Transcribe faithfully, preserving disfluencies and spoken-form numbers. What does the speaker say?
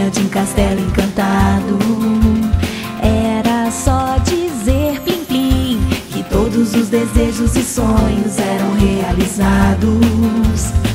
Jardim Castelo Encantado. Era só dizer plim plim que todos os desejos e sonhos eram realizados.